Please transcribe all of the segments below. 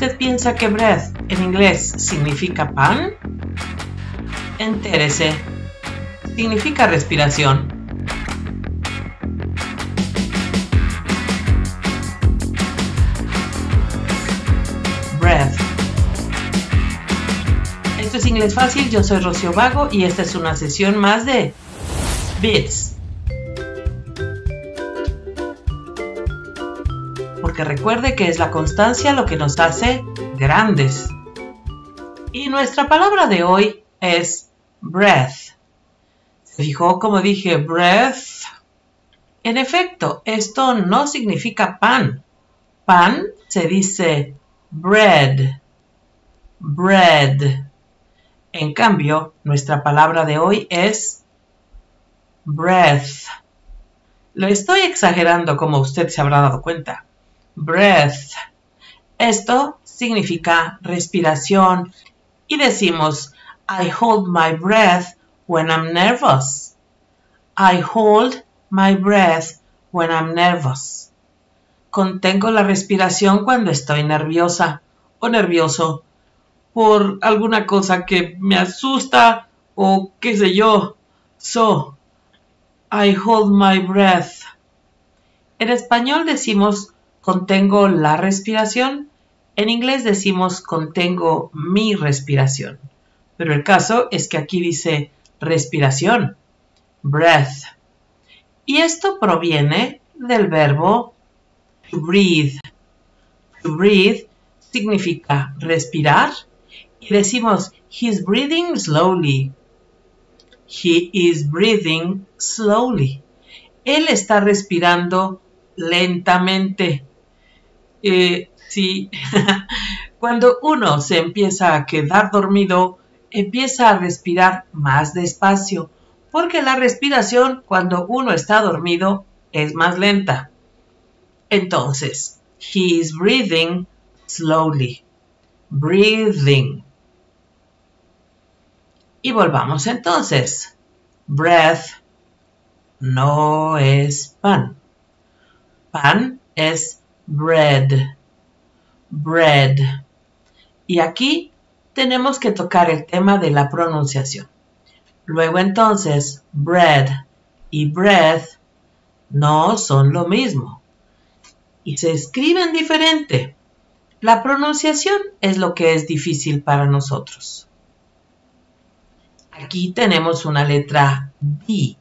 ¿Usted piensa que breath en inglés significa pan? Entérese. Significa respiración. Breath. Esto es Inglés Fácil, yo soy Rocío Vago y esta es una sesión más de Bits. Porque recuerde que es la constancia lo que nos hace grandes. Y nuestra palabra de hoy es breath. ¿Se fijó como dije breath? En efecto, esto no significa pan. Pan se dice bread. Bread. En cambio, nuestra palabra de hoy es breath. Lo estoy exagerando como usted se habrá dado cuenta. Breath. Esto significa respiración y decimos I hold my breath when I'm nervous. I hold my breath when I'm nervous. Contengo la respiración cuando estoy nerviosa o nervioso por alguna cosa que me asusta o qué sé yo. So, I hold my breath. En español decimos contengo la respiración. En inglés decimos contengo mi respiración. Pero el caso es que aquí dice respiración. Breath. Y esto proviene del verbo to breathe. To breathe significa respirar. Y decimos, he's breathing slowly. He is breathing slowly. Él está respirando lentamente. Sí, cuando uno se empieza a quedar dormido, empieza a respirar más despacio, porque la respiración cuando uno está dormido es más lenta. Entonces, he is breathing slowly. Breathing. Y volvamos entonces. Breath no es pan. Pan es bread. Bread. Y aquí tenemos que tocar el tema de la pronunciación. Luego entonces, bread y breath no son lo mismo. Y se escriben diferente. La pronunciación es lo que es difícil para nosotros. Aquí tenemos una letra D.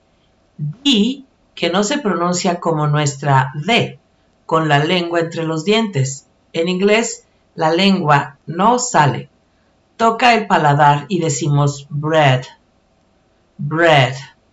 D que no se pronuncia como nuestra D, con la lengua entre los dientes. En inglés, la lengua no sale. Toca el paladar y decimos bread. Bread.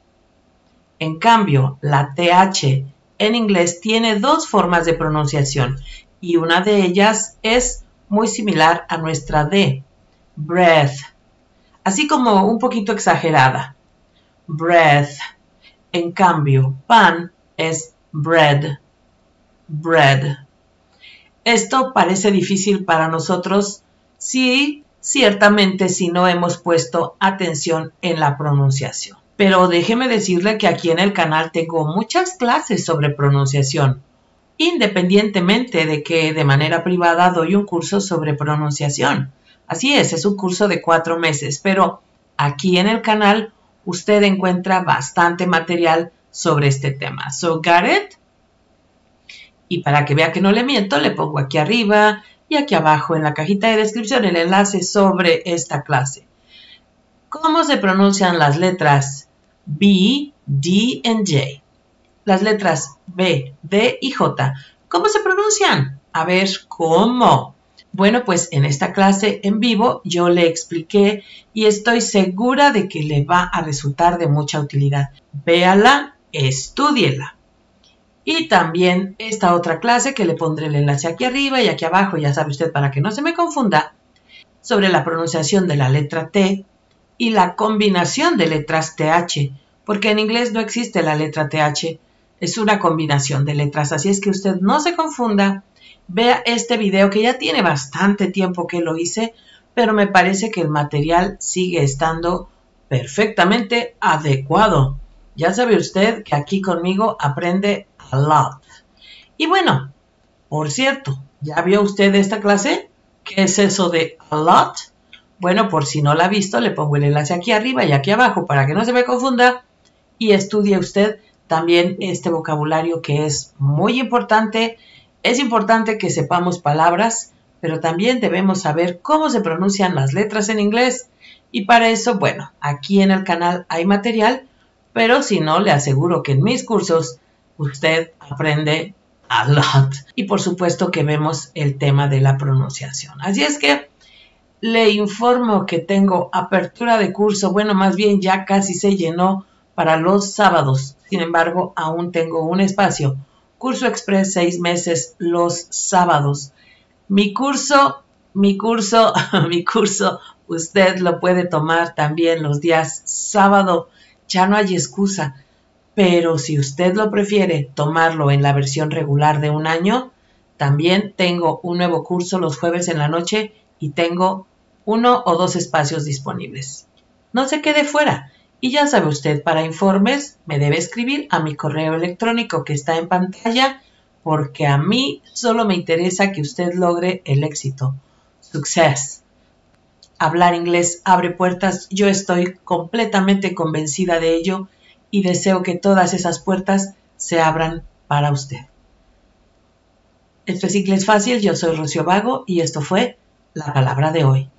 En cambio, la TH en inglés tiene dos formas de pronunciación y una de ellas es muy similar a nuestra D. Breath. Así como un poquito exagerada. Breath. En cambio, pan es bread. Bread. Esto parece difícil para nosotros, sí, ciertamente si no hemos puesto atención en la pronunciación. Pero déjeme decirle que aquí en el canal tengo muchas clases sobre pronunciación, independientemente de que de manera privada doy un curso sobre pronunciación. Así es un curso de 4 meses, pero aquí en el canal usted encuentra bastante material sobre este tema. So, got it? Y para que vea que no le miento, le pongo aquí arriba y aquí abajo en la cajita de descripción el enlace sobre esta clase. ¿Cómo se pronuncian las letras B, D y J? Las letras B, D y J. ¿Cómo se pronuncian? A ver, ¿cómo? Bueno, pues en esta clase en vivo yo le expliqué y estoy segura de que le va a resultar de mucha utilidad. Véala, estúdiela. Y también esta otra clase que le pondré el enlace aquí arriba y aquí abajo, ya sabe usted para que no se me confunda, sobre la pronunciación de la letra T y la combinación de letras TH, porque en inglés no existe la letra TH, es una combinación de letras, así es que usted no se confunda. Vea este video que ya tiene bastante tiempo que lo hice, pero me parece que el material sigue estando perfectamente adecuado. Ya sabe usted que aquí conmigo aprende a lot. Y bueno, por cierto, ¿ya vio usted esta clase? ¿Qué es eso de a lot? Bueno, por si no la ha visto, le pongo el enlace aquí arriba y aquí abajo para que no se me confunda y estudie usted también este vocabulario que es muy importante. Es importante que sepamos palabras, pero también debemos saber cómo se pronuncian las letras en inglés. Y para eso, bueno, aquí en el canal hay material, pero si no, le aseguro que en mis cursos usted aprende a lot. Y por supuesto que vemos el tema de la pronunciación. Así es que le informo que tengo apertura de curso, bueno, más bien ya casi se llenó para los sábados. Sin embargo, aún tengo un espacio. Curso Express 6 meses los sábados. Mi curso, usted lo puede tomar también los días sábado. Ya no hay excusa. Pero si usted lo prefiere tomarlo en la versión regular de un año, también tengo un nuevo curso los jueves en la noche y tengo 1 o 2 espacios disponibles. No se quede fuera. Y ya sabe usted, para informes me debe escribir a mi correo electrónico que está en pantalla, porque a mí solo me interesa que usted logre el éxito. Success. Hablar inglés abre puertas. Yo estoy completamente convencida de ello y deseo que todas esas puertas se abran para usted. Esto es Inglés Fácil. Yo soy Rocío Vago y esto fue La Palabra de Hoy.